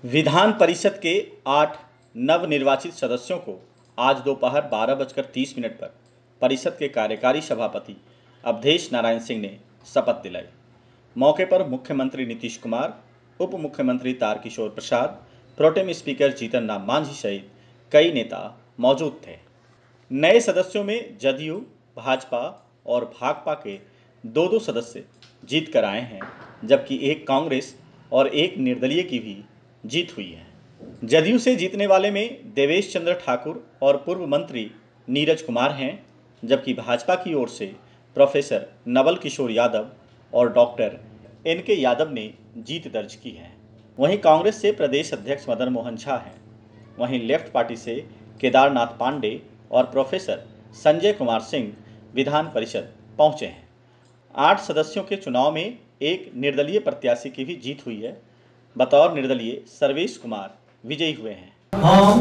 विधान परिषद के 8 नवनिर्वाचित सदस्यों को आज दोपहर 12:30 पर परिषद के कार्यकारी सभापति अवधेश नारायण सिंह ने शपथ दिलाई। मौके पर मुख्यमंत्री नीतीश कुमार, उप मुख्यमंत्री तारकिशोर प्रसाद, प्रोटेम स्पीकर जीतन राम मांझी सहित कई नेता मौजूद थे। नए सदस्यों में जदयू, भाजपा और भाकपा के दो सदस्य जीत कर आए हैं, जबकि एक कांग्रेस और एक निर्दलीय की भी जीत हुई है। जदयू से जीतने वाले में देवेश चंद्र ठाकुर और पूर्व मंत्री नीरज कुमार हैं, जबकि भाजपा की ओर से प्रोफेसर नवल किशोर यादव और डॉक्टर एन.के. यादव ने जीत दर्ज की है। वहीं कांग्रेस से प्रदेश अध्यक्ष मदन मोहन झा हैं। वहीं लेफ्ट पार्टी से केदारनाथ पांडे और प्रोफेसर संजय कुमार सिंह विधान परिषद पहुंचे हैं। 8 सदस्यों के चुनाव में एक निर्दलीय प्रत्याशी की भी जीत हुई है। बतौर निर्दलीय सर्वेश कुमार विजयी हुए हैं। हम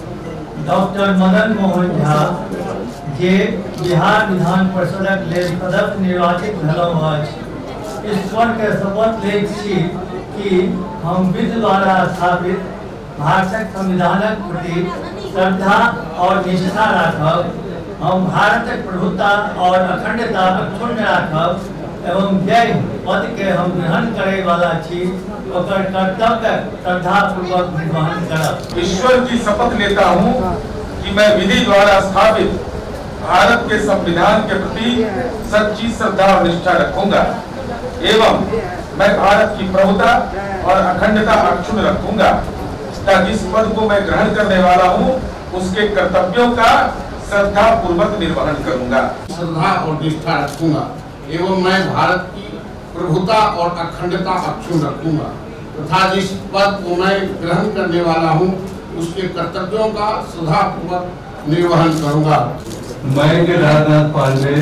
डॉक्टर मदन मोहन झा जे बिहार विधान परिषदक लेल सदस्य निर्वाचित भेलहुँ अछि। ईश्वर के शपथ लैत छी कि हम विधि द्वारा स्थापित भारतक संविधानक प्रति श्रद्धा और निष्ठा राखब। हम भारतक प्रभुता और अखंडता अक्षुण्ण राखब एवं जय पद के हम ग्रहण करे वाला छी ओकर कर्तव्य श्रद्धापूर्वक निर्वहन करब। ईश्वर की शपथ लेता हूँ कि मैं विधि द्वारा स्थापित भारत के संविधान के प्रति सच्ची श्रद्धा और निष्ठा रखूंगा एवं मैं भारत की प्रभुता और अखंडता अक्षुण्ण रखूंगा तथा जिस पद को मैं ग्रहण करने वाला हूँ उसके कर्तव्यों का श्रद्धा पूर्वक निर्वहन करूंगा। श्रद्धा और निष्ठा रखूंगा एवं मैं भारत की प्रभुता और अखंडता अक्षुण्ण रखूंगा तथा जिस पद को मैं ग्रहण करने वाला हूं उसके कर्तव्यों का श्रद्धापूर्वक निर्वहन करूंगा। मैं केदारनाथ पांडे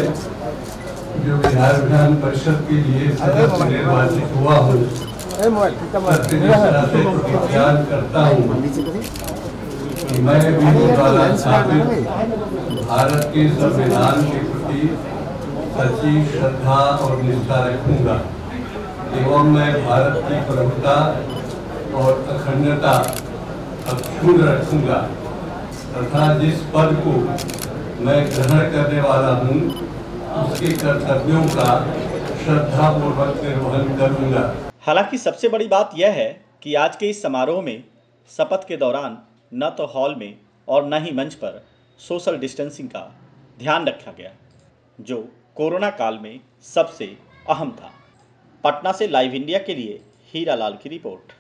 जो बिहार विधान परिषद के लिए सदस्य निर्वाचित हुआ हूँ, सत्यनिष्ठा से प्रतिज्ञा करता हूँ कि मैं विधि द्वारा स्थापित भारत के संविधान के प्रति सच्ची श्रद्धा और निष्ठा रखूंगा एवं मैं भारत की प्रभुता और अखंडता अक्षुण्ण रखूंगा तथा जिस पद को मैं ग्रहण करने वाला हूं उसके कर्तव्यों का श्रद्धापूर्वक निर्वहन करूंगा। हालांकि सबसे बड़ी बात यह है कि आज के इस समारोह में शपथ के दौरान न तो हॉल में और न ही मंच पर सोशल डिस्टेंसिंग का ध्यान रखा गया, जो कोरोना काल में सबसे अहम था। पटना से लाइव इंडिया के लिए हीरा लाल की रिपोर्ट।